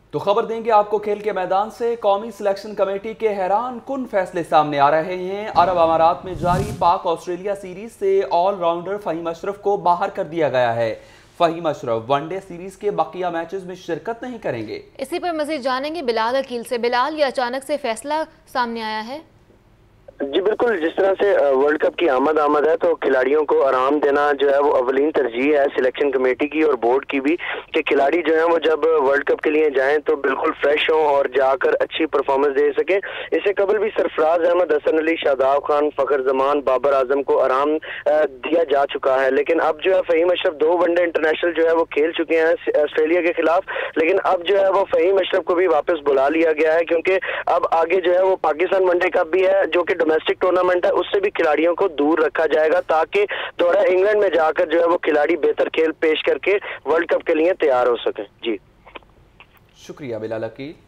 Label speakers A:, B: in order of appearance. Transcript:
A: तो खबर देंगे आपको खेल के मैदान से। कौमी सिलेक्शन कमेटी के हैरान कुन फैसले सामने आ रहे हैं। अरब अमारात में जारी पाक ऑस्ट्रेलिया सीरीज से ऑलराउंडर फहीम अशरफ को बाहर कर दिया गया है। फहीम अशरफ वनडे सीरीज के बाकिया मैचेस में शिरकत नहीं करेंगे।
B: इसी पर मजीद जानेंगे बिलाल अकील से। बिलाल, ये अचानक से फैसला सामने आया है?
C: जी बिल्कुल, जिस तरह से वर्ल्ड कप की आमद है तो खिलाड़ियों को आराम देना जो है वो अवलीन तरजीह है सिलेक्शन कमेटी की और बोर्ड की भी, कि खिलाड़ी जो है वो जब वर्ल्ड कप के लिए जाएं तो बिल्कुल फ्रेश हों और जाकर अच्छी परफॉर्मेंस दे सकें। इससे कबल भी सरफराज अहमद, हसन अली, शादाब खान, फखर जमान, बाबर आजम को आराम दिया जा चुका है। लेकिन अब जो है फहीम अशरफ 2 वनडे इंटरनेशनल जो है वो खेल चुके हैं ऑस्ट्रेलिया के खिलाफ, लेकिन अब जो है वो फहीम अशरफ को भी वापस बुला लिया गया है, क्योंकि अब आगे जो है वो पाकिस्तान वनडे कप भी है जो कि डोमेस्टिक टूर्नामेंट है, उससे भी खिलाड़ियों को दूर रखा जाएगा ताकि दौरा इंग्लैंड में जाकर जो है वो खिलाड़ी बेहतर खेल पेश करके वर्ल्ड कप के लिए तैयार हो सके। जी
A: शुक्रिया बिलाल अकील।